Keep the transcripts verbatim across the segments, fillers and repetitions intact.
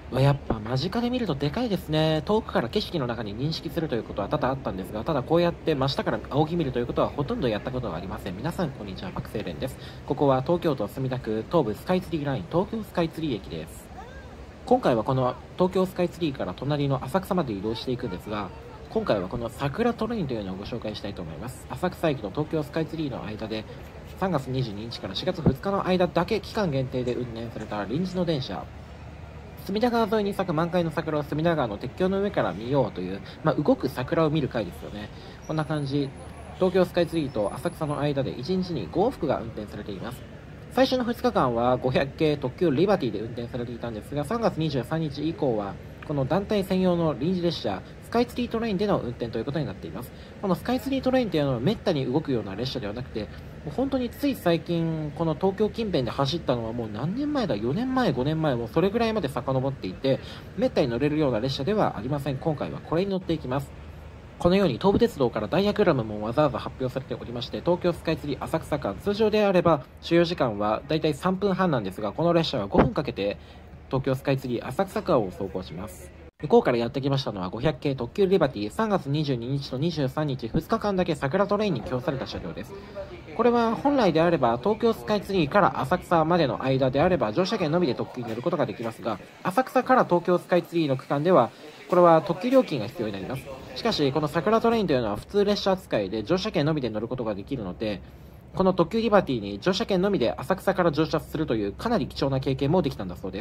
わやっぱ間近で見るとでかいですね。遠くから景色の中に認識するということは多々あったんですが、ただこうやって真下から仰ぎ見るということはほとんどやったことがありません。皆さんこんにちは、パクセイレンです。ここは東京都墨田区東部スカイツリーライン東京スカイツリー駅です。今回はこの東京スカイツリーから隣の浅草まで移動していくんですが、今回はこの桜トレインというのをご紹介したいと思います。浅草駅と東京スカイツリーの間でさんがつにじゅうににちからしがつふつかの間だけ期間限定で運転された臨時の電車、隅田川沿いに咲く満開の桜を隅田川の鉄橋の上から見ようという、まあ、動く桜を見る回ですよね。こんな感じ、東京スカイツリーと浅草の間でいちにちにご往復が運転されています。最初のふつかかんはごひゃく系特急リバティで運転されていたんですが、さんがつにじゅうさんにち以降はこの団体専用の臨時列車スカイツリートレインでの運転ということになっています。このスカイツリートレインというのはめったに動くような列車ではなくて、もう本当につい最近この東京近辺で走ったのはもう何年前だ、よねんまえごねんまえ、もうそれぐらいまで遡っていて、めったに乗れるような列車ではありません。今回はこれに乗っていきます。このように東武鉄道からダイヤグラムもわざわざ発表されておりまして、東京スカイツリー浅草間、通常であれば所要時間はだいたいさんぷんはんなんですが、この列車はごふんかけて東京スカイツリー浅草間を走行します。向こうからやってきましたのはごひゃく系特急リバティ、さんがつにじゅうににちとにじゅうさんにちふつかかんだけ桜トレインに起用された車両です。これは本来であれば東京スカイツリーから浅草までの間であれば乗車券のみで特急に乗ることができますが、浅草から東京スカイツリーの区間ではこれは特急料金が必要になります。しかしこの桜トレインというのは普通列車扱いで乗車券のみで乗ることができるので、この特急リバティに乗車券のみで浅草から乗車するというかなり貴重な経験もできたんだそうです。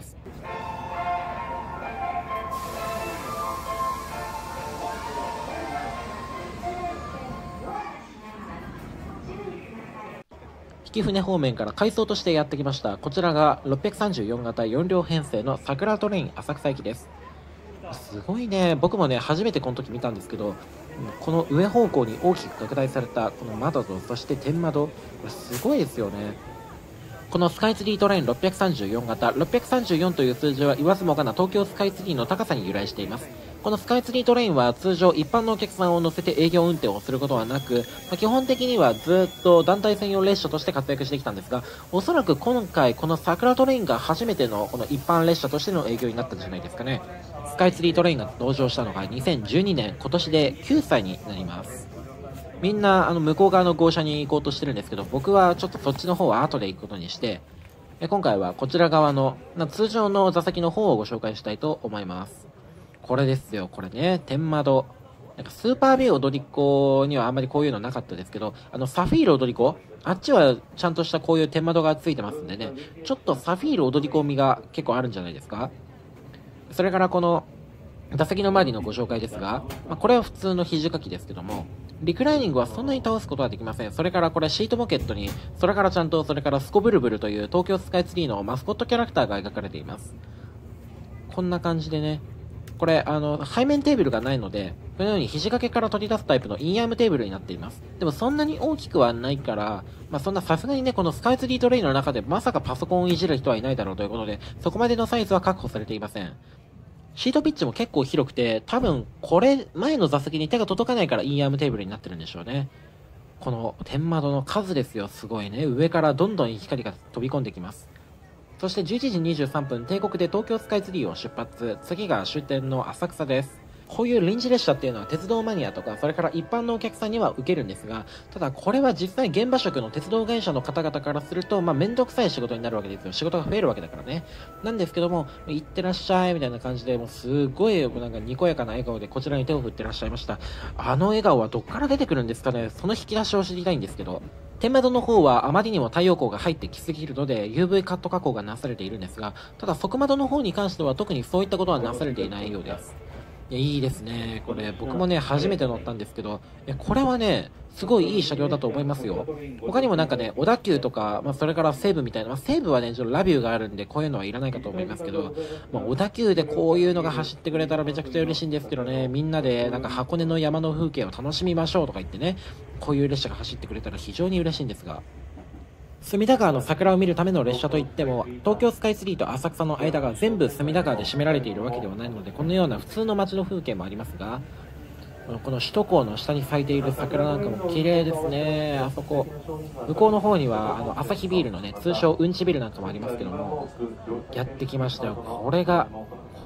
曳舟方面から回送としてやってきました。こちらがろっぴゃくさんじゅうよんがたよんりょう編成の桜トレイン浅草駅です。すごいね。僕もね、初めてこの時見たんですけど、この上方向に大きく拡大されたこの窓と、そして天窓、これすごいですよね。このスカイツリートレインろっぴゃくさんじゅうよんがた、ろっぴゃくさんじゅうよんという数字は言わずもがな東京スカイツリーの高さに由来しています。このスカイツリートレインは通常一般のお客さんを乗せて営業運転をすることはなく、まあ、基本的にはずっと団体専用列車として活躍してきたんですが、おそらく今回この桜トレインが初めてのこの一般列車としての営業になったんじゃないですかね。スカイツリートレインが登場したのがにせんじゅうにねん、今年できゅうさいになります。みんなあの向こう側の号車に行こうとしてるんですけど、僕はちょっとそっちの方は後で行くことにして、今回はこちら側の通常の座席の方をご紹介したいと思います。これですよ、これね、天窓。なんかスーパービュー踊り子にはあんまりこういうのなかったですけど、あのサフィール踊り子、あっちはちゃんとしたこういう天窓がついてますんでね、ちょっとサフィール踊り子味が結構あるんじゃないですか。それからこの座席の周りのご紹介ですが、まあ、これは普通の肘掛きですけども、リクライニングはそんなに倒すことはできません。それからこれシートポケットに、それからちゃんとそれからスコブルブルという東京スカイツリーのマスコットキャラクターが描かれています。こんな感じでね、これあの背面テーブルがないので、このように肘掛けから取り出すタイプのインアームテーブルになっています。でもそんなに大きくはないから、まあ、そんなさすがにね、このスカイツリートレインの中でまさかパソコンをいじる人はいないだろうということで、そこまでのサイズは確保されていません。シートピッチも結構広くて、多分これ前の座席に手が届かないからインアームテーブルになってるんでしょうね。この天窓の数ですよ、すごいね。上からどんどん光が飛び込んできます。そしてじゅういちじにじゅうさんぷん、帝国で東京スカイツリーを出発。次が終点の浅草です。こういう臨時列車っていうのは鉄道マニアとか、それから一般のお客さんには受けるんですが、ただこれは実際現場職の鉄道会社の方々からすると、まあめんどくさい仕事になるわけですよ。仕事が増えるわけだからね。なんですけども、行ってらっしゃいみたいな感じで、もうすごいなんかにこやかな笑顔でこちらに手を振ってらっしゃいました。あの笑顔はどっから出てくるんですかね。その引き出しを知りたいんですけど。天窓の方はあまりにも太陽光が入ってきすぎるので ユーブイ カット加工がなされているんですが、ただ側窓の方に関しては特にそういったことはなされていないようです。いや、いいですね。これ、僕もね、初めて乗ったんですけど、いや、これはね、すごいいい車両だと思いますよ。他にもなんかね、小田急とか、まあ、それから西武みたいな、まあ、西武はね、ちょっとラビューがあるんで、こういうのはいらないかと思いますけど、まあ、小田急でこういうのが走ってくれたらめちゃくちゃ嬉しいんですけどね、みんなで、なんか箱根の山の風景を楽しみましょうとか言ってね、こういう列車が走ってくれたら非常に嬉しいんですが、隅田川の桜を見るための列車といっても、東京スカイツリーと浅草の間が全部隅田川で占められているわけではないので、このような普通の街の風景もありますが、この首都高の下に咲いている桜なんかも綺麗ですね。あそこ向こうの方にはあのアサヒビールのね、通称うんちビルなんかもありますけども、やってきましたよ。これが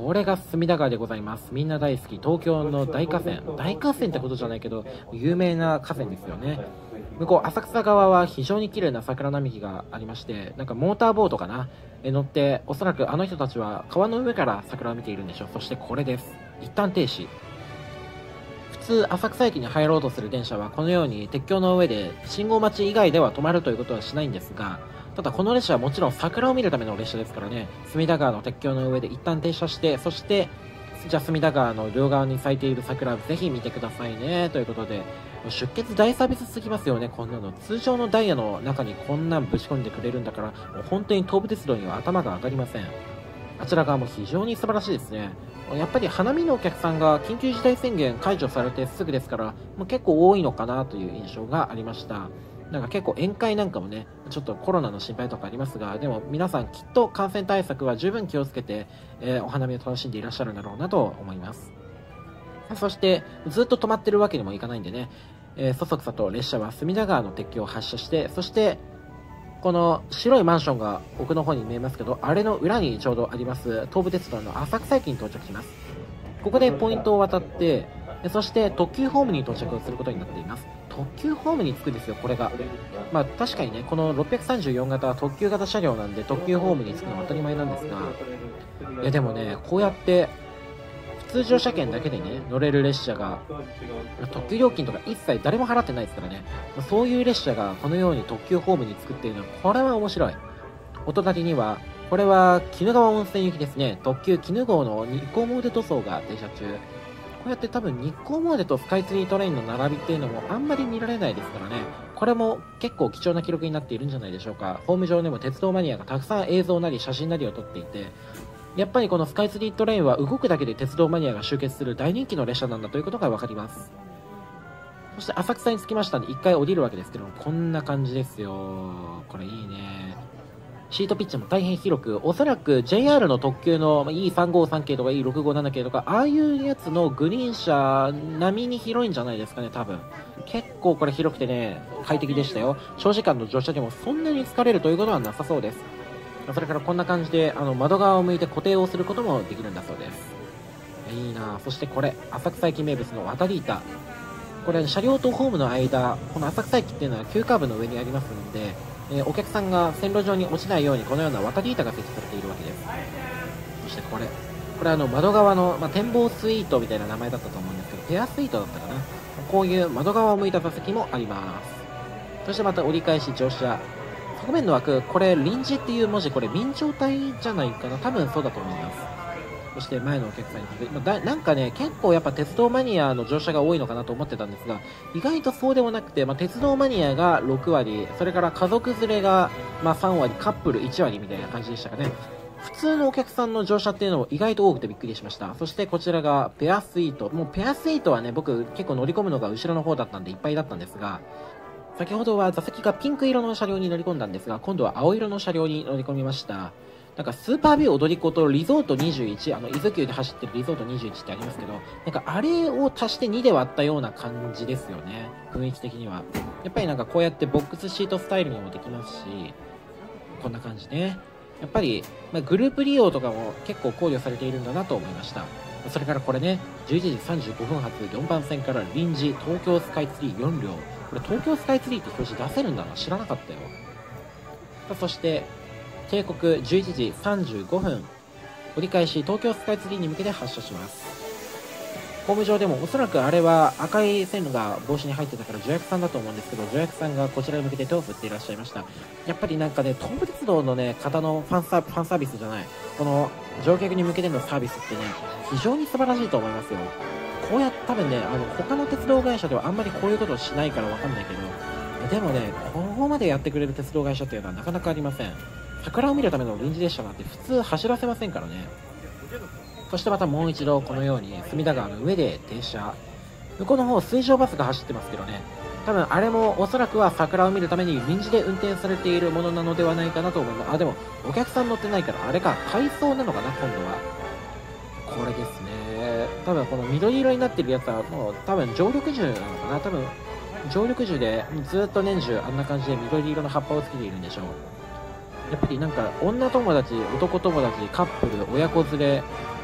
これが隅田川でございます。みんな大好き東京の大河川、大河川ってことじゃないけど有名な河川ですよね。向こう浅草側は非常に綺麗な桜並木がありまして、なんかモーターボートかなえ乗って、おそらくあの人たちは川の上から桜を見ているんでしょう。そしてこれです。一旦停止。普通浅草駅に入ろうとする電車はこのように鉄橋の上で信号待ち以外では止まるということはしないんですが、ただこの列車はもちろん桜を見るための列車ですからね、隅田川の鉄橋の上で一旦停車して、そしてじゃあ隅田川の両側に咲いている桜ぜひ見てくださいねということで、出血大サービスすぎますよね。こんなの通常のダイヤの中にこんなんぶち込んでくれるんだから、もう本当に東武鉄道には頭が上がりません。あちら側も非常に素晴らしいですね。やっぱり花見のお客さんが緊急事態宣言解除されてすぐですから、もう結構多いのかなという印象がありました。なんか結構宴会なんかもね、ちょっとコロナの心配とかありますが、でも皆さんきっと感染対策は十分気をつけて、えー、お花見を楽しんでいらっしゃるんだろうなと思います。そしてずっと止まってるわけにもいかないんでね、えー、そそくさと列車は隅田川の鉄橋を発車して、そしてこの白いマンションが奥の方に見えますけど、あれの裏にちょうどあります東武鉄道の浅草駅に到着します。ここでポイントを渡って、そして特急ホームに到着することになっています。特急ホームに着くんですよ、これが。まあ確かにね、このろっぴゃくさんじゅうよん型は特急型車両なんで特急ホームに着くのは当たり前なんですが、いやでもね、こうやって普通乗車券だけでね乗れる列車が、特急料金とか一切誰も払ってないですからね、そういう列車がこのように特急ホームに着くっていうのは、これは面白い。お隣にはこれは鬼怒川温泉行きですね、特急鬼怒号の日光詣で塗装が停車中。こうやって多分日光詣とスカイツリートレインの並びっていうのもあんまり見られないですからね、これも結構貴重な記録になっているんじゃないでしょうか。ホーム上でも鉄道マニアがたくさん映像なり写真なりを撮っていて、やっぱりこのスカイツリートレインは動くだけで鉄道マニアが集結する大人気の列車なんだということが分かります。そして浅草に着きましたんで一回降りるわけですけども、こんな感じですよ。これいいね。シートピッチも大変広く、おそらく ジェイアール の特急の イーさんごさん 系とか イーろくごなな 系とか、ああいうやつのグリーン車並みに広いんじゃないですかね、多分。結構これ広くてね、快適でしたよ。長時間の乗車でもそんなに疲れるということはなさそうです。それからこんな感じで、あの、窓側を向いて固定をすることもできるんだそうです。いいな。そしてこれ、浅草駅名物の渡り板。これ、車両とホームの間、この浅草駅っていうのは急カーブの上にありますので、えー、お客さんが線路上に落ちないようにこのような渡り板が設置されているわけです。そしてこれ、これあの窓側の、まあ、展望スイートみたいな名前だったと思うんですけど、ペアスイートだったかな。こういう窓側を向いた座席もあります。そしてまた折り返し乗車。側面の枠、これ臨時っていう文字、これ明朝体じゃないかな、多分そうだと思います。そして前のお客さんに続いて、まあ、だなんかね、結構やっぱ鉄道マニアの乗車が多いのかなと思ってたんですが、意外とそうでもなくて、まあ、鉄道マニアがろく割、それから家族連れがまあさん割、カップルいち割みたいな感じでしたかね。普通のお客さんの乗車っていうのも意外と多くてびっくりしました。そしてこちらがペアスイート。もうペアスイートはね、僕結構乗り込むのが後ろの方だったんでいっぱいだったんですが、先ほどは座席がピンク色の車両に乗り込んだんですが、今度は青色の車両に乗り込みました。なんかスーパービュー踊り子とリゾートにじゅういち、あの伊豆急で走ってるリゾートにじゅういちってありますけど、なんかあれを足してにで割ったような感じですよね、雰囲気的には。やっぱりなんかこうやってボックスシートスタイルにもできますし、こんな感じね。やっぱり、まあ、グループ利用とかも結構考慮されているんだなと思いました。それからこれね、じゅういちじさんじゅうごふん発よんばん線から臨時東京スカイツリーよん両。これ東京スカイツリーって表示出せるんだな、知らなかったよ。そして定刻じゅういちじさんじゅうごふん、折り返し東京スカイツリーに向けて発車します。ホーム上でもおそらくあれは赤い線路が帽子に入ってたから助役さんだと思うんですけど、助役さんがこちらに向けて手を振っていらっしゃいました。やっぱりなんかね、東武鉄道のね、方のファンサー、ファンサービスじゃない、この乗客に向けてのサービスってね、非常に素晴らしいと思いますよ。こうやって多分ね、あの他の鉄道会社ではあんまりこういうことをしないからわかんないけど、でもね、ここまでやってくれる鉄道会社っていうのはなかなかありません。桜を見るための臨時列車なんて普通走らせませんからね。そしてまたもう一度このように隅田川の上で停車。向こうの方水上バスが走ってますけどね、多分あれもおそらくは桜を見るために臨時で運転されているものなのではないかなと思います。あ、でもお客さん乗ってないからあれか、回送なのかな、今度は。これですね、多分この緑色になってるやつはもう多分常緑樹なのかな、多分常緑樹でずっと年中あんな感じで緑色の葉っぱをつけているんでしょう。やっぱりなんか女友達、男友達、カップル、親子連れ、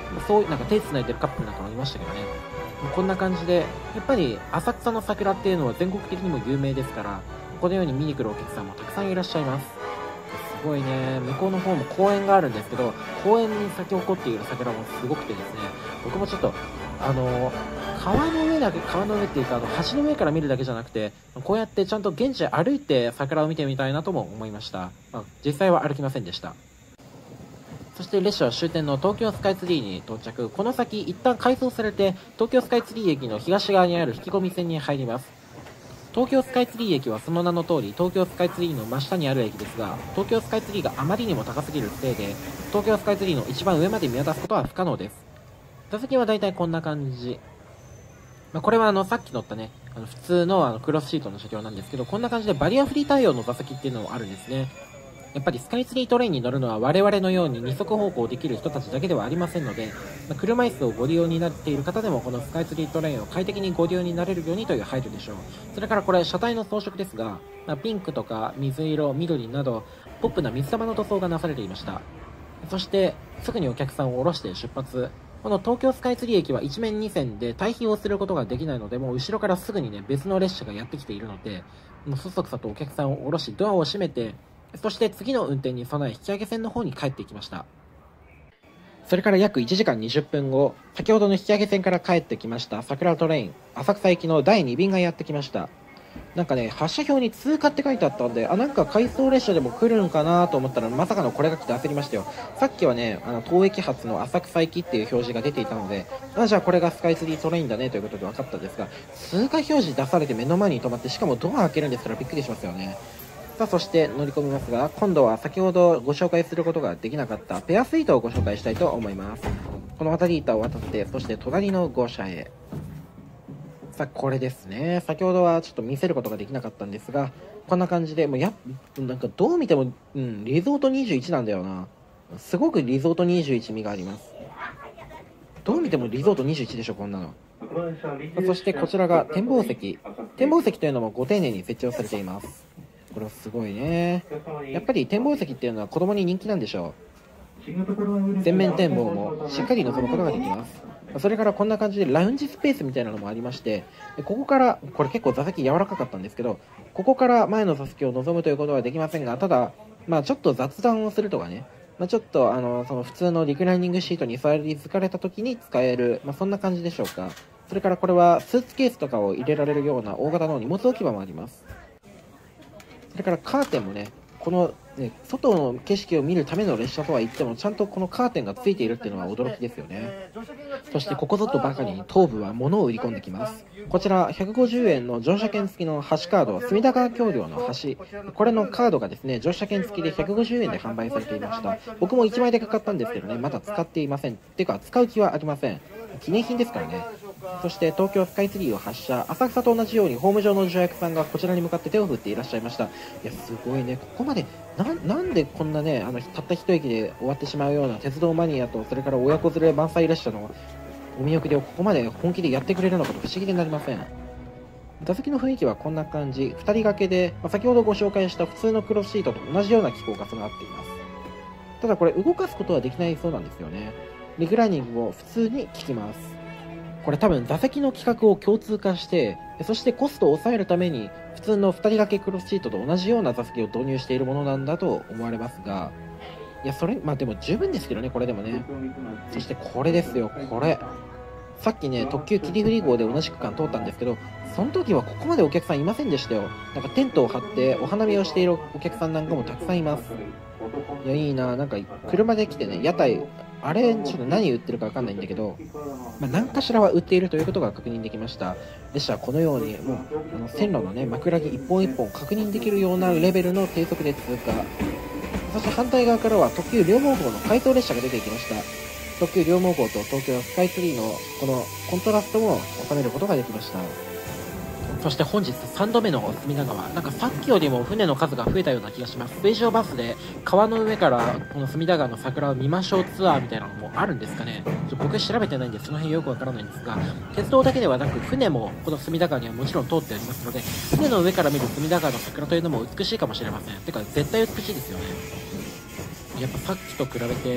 そういうなんか手つないでるカップルなんかもいましたけどね。こんな感じで、やっぱり浅草の桜っていうのは全国的にも有名ですから、このように見に来るお客さんもたくさんいらっしゃいます。すごいね、向こうの方も公園があるんですけど、公園に咲き誇っている桜もすごくてですね、僕もちょっと、あの川の上だけ、川の上っていうか、あの橋の上から見るだけじゃなくて、こうやってちゃんと現地歩いて桜を見てみたいなとも思いました。まあ、実際は歩きませんでした。そして列車は終点の東京スカイツリーに到着。この先、一旦改装されて、東京スカイツリー駅の東側にある引き込み線に入ります。東京スカイツリー駅はその名の通り、東京スカイツリーの真下にある駅ですが、東京スカイツリーがあまりにも高すぎるせいで、東京スカイツリーの一番上まで見渡すことは不可能です。座席はだいたいこんな感じ。まあ、これはあの、さっき乗ったね、あの普通のあのクロスシートの車両なんですけど、こんな感じでバリアフリー対応の座席っていうのもあるんですね。やっぱりスカイツリートレインに乗るのは我々のように二足歩行できる人たちだけではありませんので、まあ、車椅子をご利用になっている方でもこのスカイツリートレインを快適にご利用になれるようにという配慮でしょう。それからこれ車体の装飾ですが、まあ、ピンクとか水色、緑などポップな水玉の塗装がなされていました。そしてすぐにお客さんを降ろして出発。この東京スカイツリー駅は一面二線で対比をすることができないので、もう後ろからすぐにね別の列車がやってきているので、もうそそくさとお客さんを降ろしドアを閉めて、そして次の運転に備え引き上げ線の方に帰っていきました。それから約いちじかんにじゅっぷんご、先ほどの引き上げ線から帰ってきました桜トレイン浅草行きのだいに便がやってきました。なんかね、発車表に通過って書いてあったんで、あ、なんか回送列車でも来るんかなと思ったら、まさかのこれが来て焦りましたよ。さっきはね、あの東駅発の浅草行きっていう表示が出ていたので、あ、じゃあこれがスカイツリートレインだねということで分かったんですが、通過表示出されて目の前に止まって、しかもドア開けるんですからびっくりしますよね。さあ、そして乗り込みますが、今度は先ほどご紹介することができなかったペアスイートをご紹介したいと思います。この渡り板を渡って、そして隣の号車へ。さあ、これですね。先ほどはちょっと見せることができなかったんですが、こんな感じで、もうや、なんかどう見ても、うん、リゾートにじゅういちなんだよな。すごくリゾートにじゅういち味があります。どう見てもリゾートにじゅういちでしょ、こんなの。そしてこちらが展望席。展望席というのもご丁寧に設置をされています。これはすごいね。やっぱり展望席っていうのは子供に人気なんでしょう。全面展望もしっかり望むことができます。それからこんな感じでラウンジスペースみたいなのもありまして、ここから、これ結構座席柔らかかったんですけど、ここから前の座席を望むということはできませんが、ただ、まあちょっと雑談をするとかね、まあ、ちょっとあの、その普通のリクライニングシートに座り疲れた時に使える、まあそんな感じでしょうか。それからこれはスーツケースとかを入れられるような大型の荷物置き場もあります。それからカーテンもね、この、ね、外の景色を見るための列車とは言っても、ちゃんとこのカーテンがついているっていうのは驚きですよね。そしてここぞとばかりに東武は物を売り込んできます。こちらひゃくごじゅうえんの乗車券付きの橋カード、隅田川橋梁の橋、これのカードがですね、乗車券付きでひゃくごじゅうえんで販売されていました。僕もいちまいだけ買ったんですけどね、まだ使っていません。てか使う気はありません。記念品ですからね。そして東京スカイツリーを発車、浅草と同じようにホーム上の助役さんがこちらに向かって手を振っていらっしゃいました。いや、すごいね。ここまでな、なんでこんなね、あのたった一駅で終わってしまうような鉄道マニアと、それから親子連れ満載列車のお見送りをここまで本気でやってくれるのかと不思議でなりません。座席の雰囲気はこんな感じ。ふたり掛けで、まあ、先ほどご紹介した普通のクロスシートと同じような機構が備わっています。ただこれ動かすことはできないそうなんですよね。リクライニングも普通に効きます。これ多分座席の規格を共通化して、そしてコストを抑えるために普通のふたり掛けクロスシートと同じような座席を導入しているものなんだと思われますが、いや、それ、まあでも十分ですけどね、これでもね。そしてこれですよ、これ。さっきね、特急霧降り号で同じ区間通ったんですけど、その時はここまでお客さんいませんでしたよ。なんかテントを張ってお花見をしているお客さんなんかもたくさんいます。いや、いいな、なんか車で来てね、屋台、あれ、ちょっと何売ってるかわかんないんだけど、まあ、何かしらは売っているということが確認できました。列車はこのように、もう、あの線路のね、枕木一本一本確認できるようなレベルの低速で通過。そして反対側からは特急両毛号の回送列車が出てきました。特急両毛号と東京スカイツリーのこのコントラストも収めることができました。そして本日さんどめの隅田川、なんかさっきよりも船の数が増えたような気がします。水上バスで川の上からこの隅田川の桜を見ましょうツアーみたいなのもあるんですかね。ちょ僕調べてないんでその辺よくわからないんですが、鉄道だけではなく船もこの隅田川にはもちろん通ってありますので、船の上から見る隅田川の桜というのも美しいかもしれません。てか絶対美しいですよね。やっぱさっきと比べて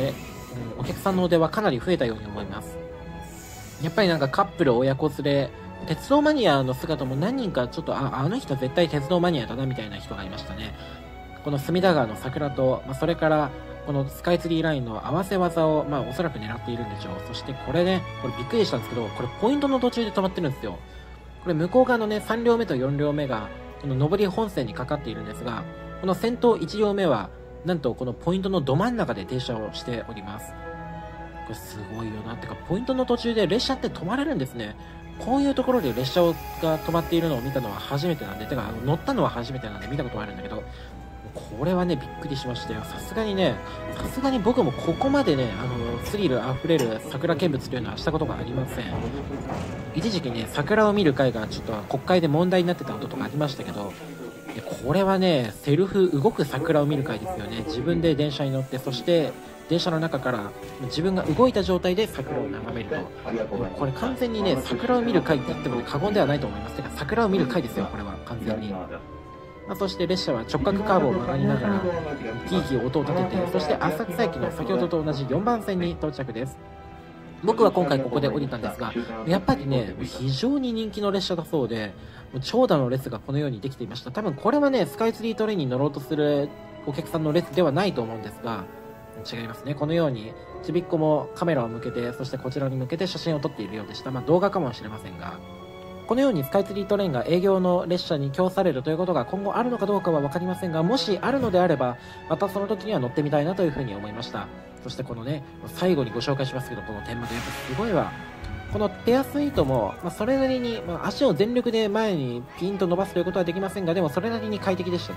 うん、お客さんの出はかなり増えたように思います。やっぱりなんかカップル親子連れ、鉄道マニアの姿も何人かちょっと、あ、あの人絶対鉄道マニアだなみたいな人がいましたね。この隅田川の桜と、まあ、それからこのスカイツリーラインの合わせ技を、まあ、おそらく狙っているんでしょう。そしてこれね、これびっくりしたんですけど、これポイントの途中で止まってるんですよ。これ向こう側のね、さん両目とよん両目が、この上り本線にかかっているんですが、この先頭いち両目は、なんとこのポイントのど真ん中で停車をしております。これすごいよな。ってか、ポイントの途中で列車って止まれるんですね。こういうところで列車が止まっているのを見たのは初めてなんで、てか、乗ったのは初めてなんで見たことはあるんだけど、これはね、びっくりしましたよ。さすがにね、さすがに僕もここまでね、あの、スリル溢れる桜見物というのはしたことがありません。一時期ね、桜を見る会がちょっと国会で問題になってたこととかありましたけど、これはね、セルフ動く桜を見る会ですよね。自分で電車に乗って、そして電車の中から自分が動いた状態で桜を眺めると。これ完全にね、桜を見る会って言っても過言ではないと思います。てか、桜を見る会ですよ、これは。完全に。まあ、そして列車は直角カーブを曲がりながら、キーキー音を立てて、そして浅草駅の先ほどと同じよんばん線に到着です。僕は今回ここで降りたんですが、やっぱりね、非常に人気の列車だそうで、長蛇の列がこのようにできていました。多分これはね、スカイツリートレインに乗ろうとするお客さんの列ではないと思うんですが、違いますね。このように、ちびっこもカメラを向けて、そしてこちらに向けて写真を撮っているようでした。まあ動画かもしれませんが、このようにスカイツリートレインが営業の列車に供されるということが今後あるのかどうかは分かりませんが、もしあるのであれば、またその時には乗ってみたいなというふうに思いました。そしてこのね、最後にご紹介しますけど、この天窓やっぱすごいわ。このペアスイートも、まあ、それなりに、まあ、足を全力で前にピンと伸ばすということはできませんが、でもそれなりに快適でしたね。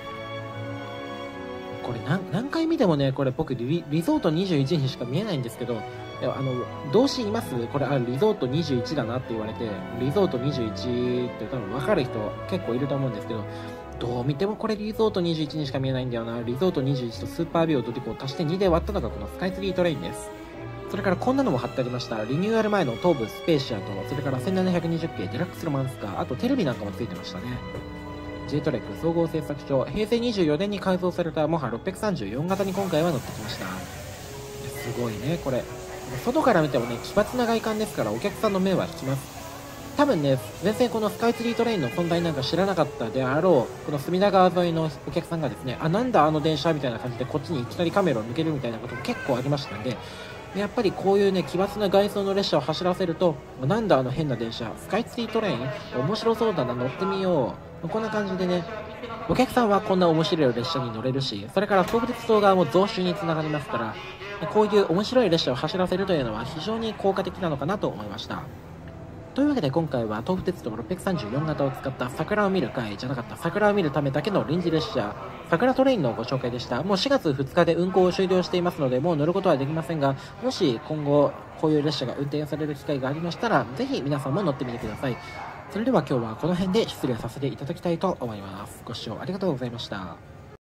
これ何何回見てもね、これ僕リ、リゾートにじゅういちにしか見えないんですけど、いやあの動詞いますこれ、あ、リゾートにじゅういちだなって言われて、リゾートにじゅういちって多分分かる人結構いると思うんですけど、どう見てもこれリゾートにじゅういちにしか見えないんだよな。リゾートにじゅういちとスーパービューをドリコを足してにで割ったのがこのスカイツリートレインです。それからこんなのも貼ってありました。リニューアル前の東武スペーシアと、それからせんななひゃくにじゅっ系デラックスロマンスカー、あとテレビなんかもついてましたね。J トレック総合製作所、平成にじゅうよねんに改造されたモハろっぴゃくさんじゅうよん型に今回は乗ってきました。すごいね、これ。外から見てもね、奇抜な外観ですからお客さんの目は引きます。多分ね、全然このスカイツリートレインの存在なんか知らなかったであろう、この隅田川沿いのお客さんがですね、あ、なんだあの電車みたいな感じでこっちにいきなりカメラを向けるみたいなことも結構ありましたんで、やっぱりこういうね、奇抜な外装の列車を走らせると、なんだあの変な電車、スカイツリートレイン面白そうだな、乗ってみよう。こんな感じでね、お客さんはこんな面白い列車に乗れるし、それから東武鉄道側も増収につながりますから、こういう面白い列車を走らせるというのは非常に効果的なのかなと思いました。というわけで今回は東武鉄道ろっぴゃくさんじゅうよん型を使った桜を見る会じゃなかった桜を見るためだけの臨時列車、桜トレインのご紹介でした。もうしがつふつかで運行を終了していますので、もう乗ることはできませんが、もし今後こういう列車が運転される機会がありましたら、ぜひ皆さんも乗ってみてください。それでは今日はこの辺で失礼させていただきたいと思います。ご視聴ありがとうございました。